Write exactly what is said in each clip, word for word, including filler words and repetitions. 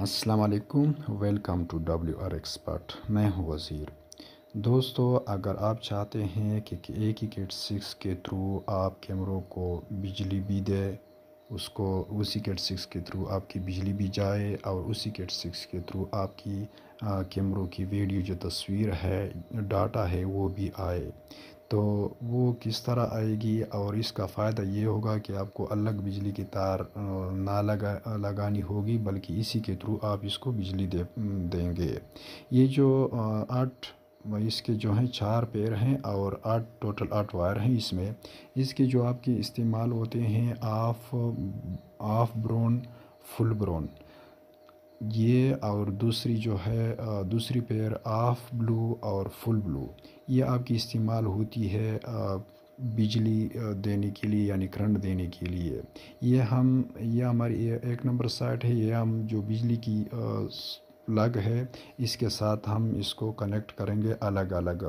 अस्सलाम वालेकुम। Welcome to W R expert. मैं हूं वज़ीर। दोस्तों, अगर आप चाहते हैं कि कि एक ही कैट सिक्स के थ्रू आप कैमरों को बिजली भी दे, उसको उसी कैट सिक्स के थ्रू आपकी बिजली भी जाए और उसी कैट सिक्स के थ्रू आपकी आ, कैमरों की वीडियो जो तस्वीर है, डाटा है, वो भी आए, तो वो किस तरह आएगी। और इसका फ़ायदा ये होगा कि आपको अलग बिजली की तार अ, ना लगा लगानी होगी, बल्कि इसी के थ्रू आप इसको बिजली दे देंगे। ये जो अ, आठ इसके जो हैं चार पैर हैं और आठ टोटल आठ वायर हैं। इसमें इसके जो आपके इस्तेमाल होते हैं half half brown, full brown, ये और दूसरी जो है अ, दूसरी पेयर ऑफ ब्लू और फुल ब्लू, ये आपकी इस्तेमाल होती है अ, बिजली अ, देने के लिए, यानी करंट देने के लिए। ये हम ये हमारी ये एक नंबर साइट है। ये हम जो बिजली की प्लग है, इसके साथ हम इसको कनेक्ट करेंगे अलग अलग।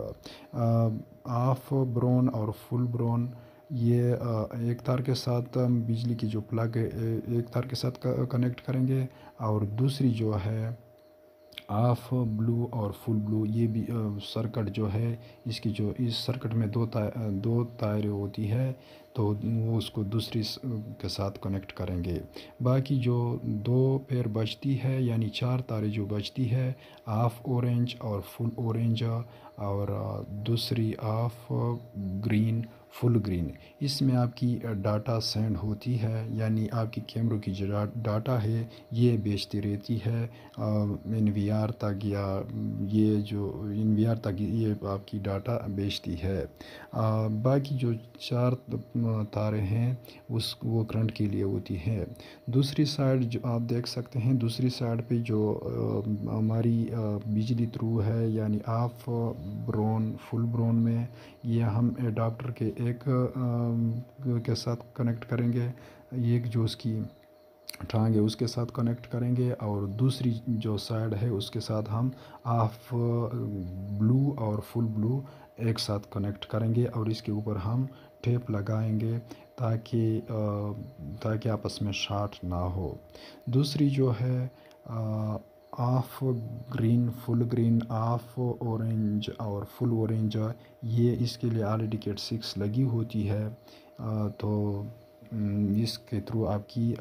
ऑफ ब्रोन और फुल ब्रोन, ये अ, एक तार के साथ हम बिजली की जो प्लग है ए- एक तार के साथ कनेक्ट करेंगे, और दूसरी जो है ऑफ ब्लू और फुल ब्लू, ये भी सर्किट जो है, इसकी जो इस सर्किट में दो ता, दो तारें होती है, तो वो उसको दूसरी स- के साथ कनेक्ट करेंगे। बाकी जो दो पेयर बचती है, यानी चार तारें जो बचती है, ऑफ ऑरेंज और फुल ऑरेंज, और अ, दूसरी ऑफ ग्रीन, फुल ग्रीन, इसमें आपकी डाटा सेंड होती है, यानी आपकी कैमरों की जो डा- डाटा है, ये बेचती रहती है एन वी आर तक, या ये जो एन वी आर तक ये आपकी डाटा बेचती है। आ, बाकी जो चार तारे हैं उस वो करंट के लिए होती है। दूसरी साइड जो आप देख सकते हैं, दूसरी साइड पे जो आ, हमारी आ, बिजली थ्रू है, यानी ऑफ ब्रोन, फुल ब्रोन में, ये हम एडाप्टर के एक आ, के साथ कनेक्ट करेंगे। एक जो उसकी टांग है उसके साथ कनेक्ट करेंगे, और दूसरी जो साइड है उसके साथ हम हाफ ब्लू और फुल ब्लू एक साथ कनेक्ट करेंगे, और इसके ऊपर हम टेप लगाएंगे ताकि ताकि आपस में शॉर्ट ना हो। दूसरी जो है half green, full green, half orange और फुल ऑरेंज, ये इसके लिए ऑलरेडी कैट सिक्स लगी होती है, आ, तो इसके थ्रू आपकी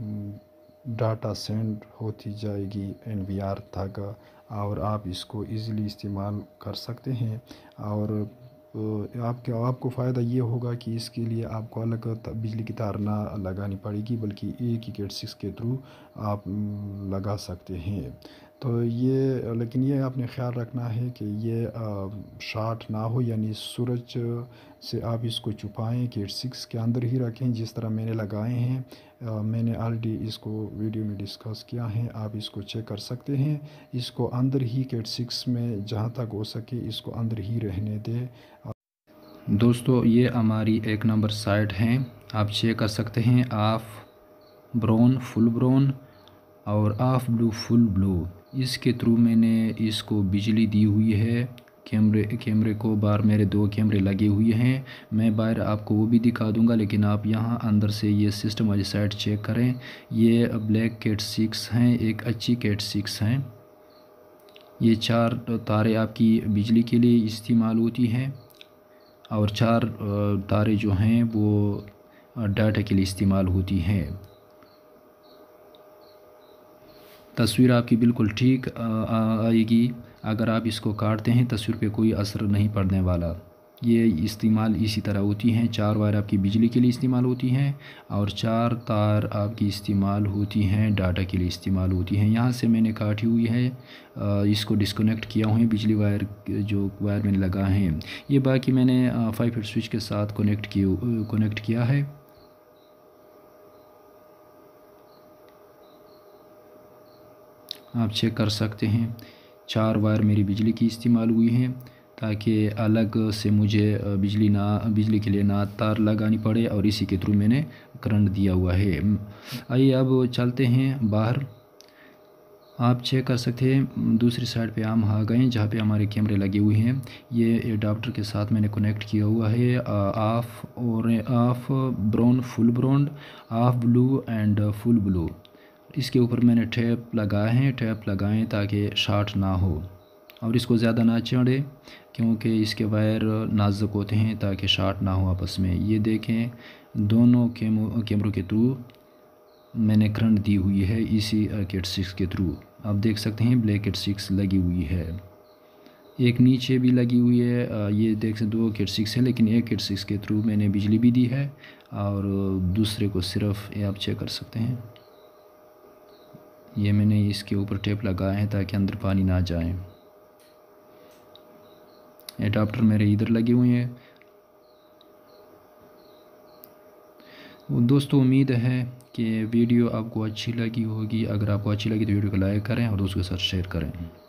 डाटा सेंड होती जाएगी एन वी आर तक, और आप इसको इजीली इस्तेमाल कर सकते हैं। और आपके आपको फ़ायदा ये होगा कि इसके लिए आपको अलग त- बिजली की तार ना लगानी पड़ेगी, बल्कि एक ही कैट सिक्स के थ्रू आप म, लगा सकते हैं। तो ये, लेकिन ये आपने ख्याल रखना है कि ये शॉर्ट ना हो, यानी सूरज से आप इसको छुपाएं, कैट सिक्स के अंदर ही रखें जिस तरह मैंने लगाए हैं। अ, मैंने ऑलरेडी इसको वीडियो में डिस्कस किया है, आप इसको चेक कर सकते हैं। इसको अंदर ही कैट सिक्स में जहाँ तक हो सके इसको अंदर ही रहने दें। दोस्तों, ये हमारी एक नंबर साइट है, आप चेक कर सकते हैं। ऑफ ब्राउन, फुल ब्राउन और ऑफ ब्लू, फुल ब्लू, इसके थ्रू मैंने इसको बिजली दी हुई है। कैमरे कैमरे को बाहर मेरे दो कैमरे लगे हुए हैं, मैं बाहर आपको वो भी दिखा दूंगा, लेकिन आप यहाँ अंदर से ये सिस्टम वाली साइड चेक करें। ये ब्लैक कैट सिक्स हैं, एक अच्छी कैट सिक्स हैं। ये चार तारे आपकी बिजली के लिए इस्तेमाल होती हैं, और चार अ, तारे जो हैं वो डाटा के लिए इस्तेमाल होती हैं। तस्वीर आपकी बिल्कुल ठीक आ, आ, आएगी। अगर आप इसको काटते हैं, तस्वीर पे कोई असर नहीं पड़ने वाला। ये इस्तेमाल इसी तरह होती हैं। चार वायर आपकी बिजली के लिए इस्तेमाल होती हैं, और चार तार आपकी इस्तेमाल होती हैं डाटा के लिए इस्तेमाल होती हैं। यहाँ से मैंने काटी हुई है, आ, इसको डिस्कनेक्ट किया हुआ है, बिजली वायर जो वायर मैंने लगा है। ये बाकी मैंने फाइव फीट स्विच के साथ कनेक्ट किया कनेक्ट किया है। आप चेक कर सकते हैं, चार वायर मेरी बिजली की इस्तेमाल हुई हैं, ताकि अलग से मुझे बिजली ना बिजली के लिए ना तार लगानी पड़े, और इसी के थ्रू मैंने करंट दिया हुआ है। आइए अब चलते हैं बाहर। आप चेक कर सकते हैं, दूसरी साइड पे हम आ गए जहाँ पे हमारे कैमरे लगे हुए हैं। ये एडाप्टर के साथ मैंने कनेक्ट किया हुआ है। ऑफ और half brown, full brown, half blue and full blue, اس کے اوپر میں نے ٹیپ لگائے ہیں، ٹیپ لگائیں تاکہ شارٹ نہ ہو، اور اس کو زیادہ نہ چڑھے کیونکہ اس کے وائر نازک ہوتے ہیں تاکہ شارٹ نہ ہو آپس میں۔ یہ دیکھیں دونوں کیمروں کے تھرو میں نے کرنٹ دی ہوئی ہے اسی کٹ سکس کے تھرو۔ آپ دیکھ سکتے ہیں بلیک کٹ سکس لگی ہوئی ہے، ایک نیچے بھی لگی ہوئی ہے، یہ دیکھ سکتے دو کٹ سکس ہے لیکن ایک کٹ سکس کے تھرو میں نے بجلی بھی دی ہے، اور دوسرے کو صرف یہ آپ چیک کر سکتے ہیں، یہ میں نے اس کے اوپر ٹیپ لگایا ہے تاکہ اندر پانی نہ جائے۔ اڈاپٹر میرے ادھر لگے ہوئے ہیں۔ دوستو امید ہے کہ ویڈیو آپ کو اچھی لگی ہوگی، اگر آپ کو اچھی لگی تو ویڈیو کو لائک کریں اور دوستوں کے ساتھ شیئر کریں۔